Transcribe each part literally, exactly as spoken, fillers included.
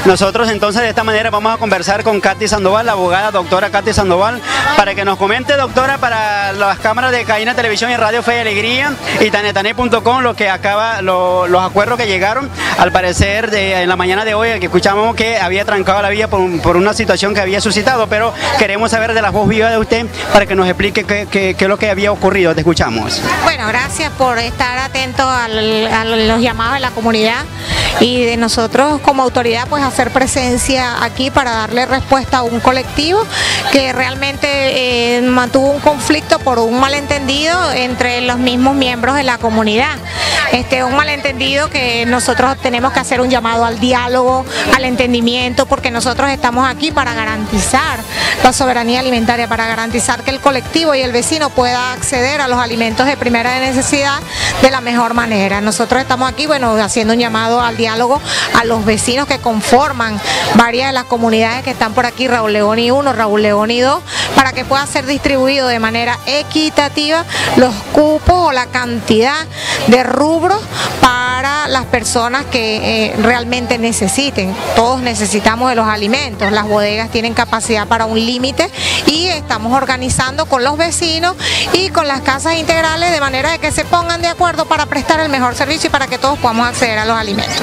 Nosotros entonces de esta manera vamos a conversar con Katy Sandoval, la abogada doctora Katy Sandoval, para que nos comente, doctora, para las cámaras de Caína Televisión y Radio Fe y Alegría y Tanetané punto com lo que acaba, lo, los acuerdos que llegaron, al parecer de, en la mañana de hoy, que escuchamos que había trancado la vía por, por una situación que había suscitado, pero queremos saber de la voz viva de usted para que nos explique qué, qué, qué es lo que había ocurrido. Te escuchamos. Bueno, gracias por estar atento al, a los llamados de la comunidad y de nosotros como autoridad pues hacer presencia aquí para darle respuesta a un colectivo que realmente eh, mantuvo un conflicto por un malentendido entre los mismos miembros de la comunidad. Este, un malentendido que nosotros tenemos que hacer un llamado al diálogo, al entendimiento, porque nosotros estamos aquí para garantizar la soberanía alimentaria, para garantizar que el colectivo y el vecino pueda acceder a los alimentos de primera necesidad de la mejor manera. Nosotros estamos aquí, bueno, haciendo un llamado al diálogo a los vecinos que conforman varias de las comunidades que están por aquí, Raúl Leoni uno, Raúl Leoni dos, para que pueda ser distribuido de manera equitativa los cupos o la cantidad de rubros para las personas que eh, realmente necesiten. Todos necesitamos de los alimentos, las bodegas tienen capacidad para un límite y estamos organizando con los vecinos y con las casas integrales de manera de que se pongan de acuerdo para prestar el mejor servicio y para que todos podamos acceder a los alimentos.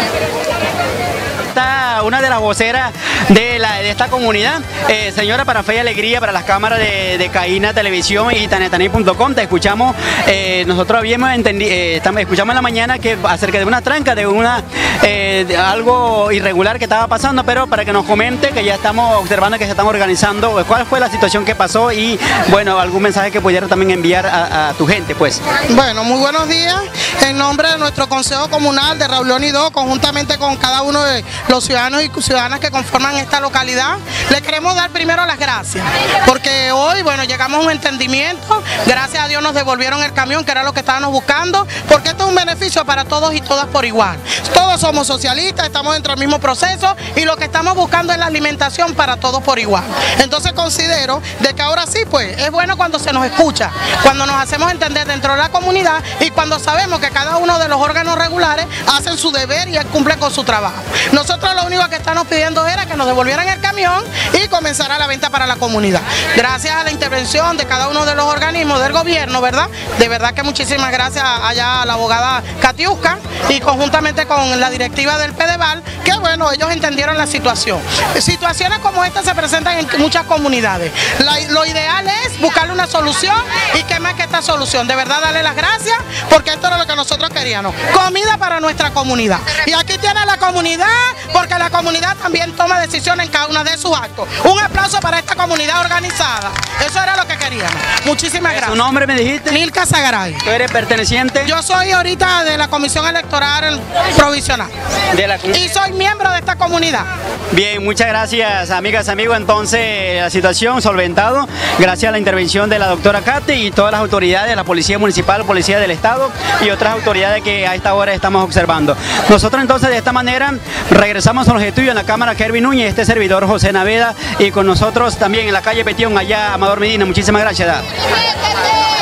Una de las voceras de, la, de esta comunidad, eh, señora, para Fe y Alegría, para las cámaras de, de Caína Televisión y Tanetané punto com, te escuchamos, eh, nosotros habíamos entendido, eh, escuchamos en la mañana que acerca de una tranca, de una eh, de algo irregular que estaba pasando, pero para que nos comente, que ya estamos observando que se están organizando, cuál fue la situación que pasó y, bueno, algún mensaje que pudiera también enviar a, a tu gente, pues. Bueno, muy buenos días, en nombre de nuestro Consejo Comunal de Raúl Leoni dos, conjuntamente con cada uno de los ciudadanos y ciudadanas que conforman esta localidad, le queremos dar primero las gracias, porque hoy, bueno, llegamos a un entendimiento, gracias a Dios nos devolvieron el camión, que era lo que estábamos buscando, porque esto es un beneficio para todos y todas por igual. Todos somos socialistas, estamos dentro del mismo proceso y lo que estamos buscando es la alimentación para todos por igual. Entonces considero de que ahora sí, pues, es bueno cuando se nos escucha, cuando nos hacemos entender dentro de la comunidad y cuando sabemos que cada uno de los órganos regulares hacen su deber y cumplen con su trabajo. Nosotros lo único que estamos pidiendo era que nos devolvieran el camión y comenzara la venta para la comunidad. Gracias a la intervención de cada uno de los organismos del gobierno, ¿verdad? De verdad que muchísimas gracias allá a la abogada Katiuska y conjuntamente con la directiva del Pedeval, que bueno, ellos entendieron la situación. Situaciones como esta se presentan en muchas comunidades. La, lo ideal es buscarle una solución y qué más que esta solución. De verdad, darle las gracias porque esto era lo que nosotros queríamos. Comida para nuestra comunidad. Y aquí tiene la comunidad, porque la comunidad también toma decisiones en cada uno de sus actos. Un aplauso para esta comunidad organizada. Eso era lo que queríamos. Muchísimas gracias. ¿Tu nombre me dijiste? Nilka Zagaray. ¿Tú eres perteneciente? Yo soy ahorita de la Comisión Electoral Provisional. De la... Y soy miembro de esta comunidad. Bien, muchas gracias, amigas, amigos. Entonces, la situación solventado gracias a la intervención de la doctora Katy y todas las autoridades, la Policía Municipal, Policía del Estado y otras autoridades que a esta hora estamos observando. Nosotros entonces de esta manera regresamos a los estudios en la Cámara Kervin Núñez, este servidor José Naveda y con nosotros también en la calle Petión, allá Amador Medina. Muchísimas gracias.